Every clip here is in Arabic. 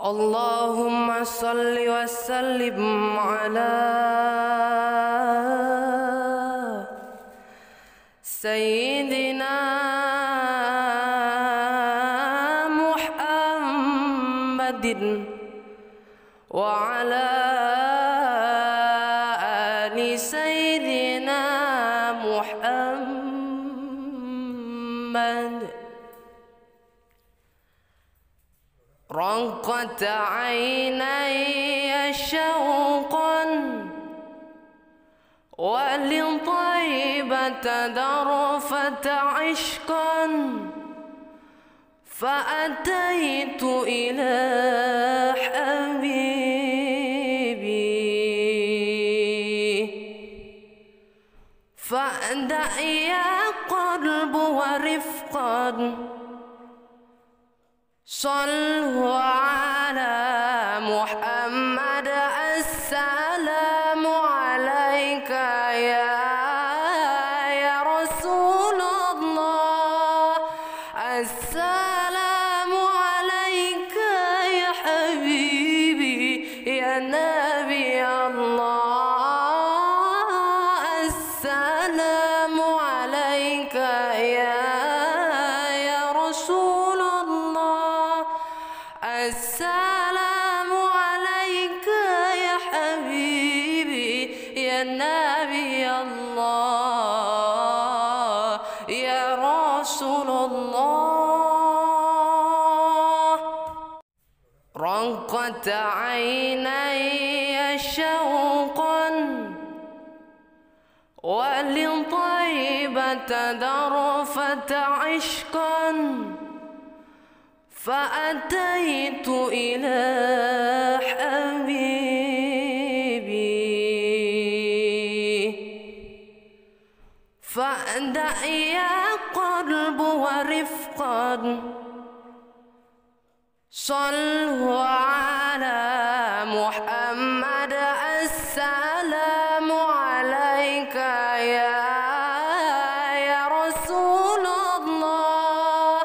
اللهم صل وسلم على سيدنا محمد وعلى آل سيدنا محمد. رقت عيني شوقا ولطيبة ذرفت عشقا فأتيت إلى حبيبي فأدع يا قلب ورفقا صلوا على محمد. السلام عليك يا رسول الله، السلام عليك يا حبيبي يا نبي الله، السلام عليك يا رسول الله، السلام عليك يا حبيبي يا نبي الله يا رسول الله. رقت عيني شوقا ولطيبة ذرفت عشقا فأتيت إلى حبيبي فأدع يا قلب ورفقا صلوا على محمد. السلام عليك يا رسول الله،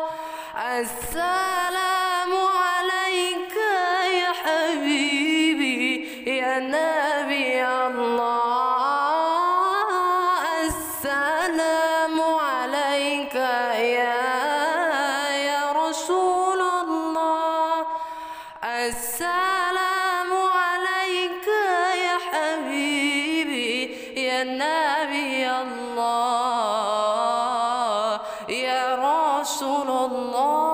السلام عليك يا حبيبي يا نبي الله، السلام عليك يا رسول الله، السلام عليك يا حبيبي يا نبي الله يا رسول الله.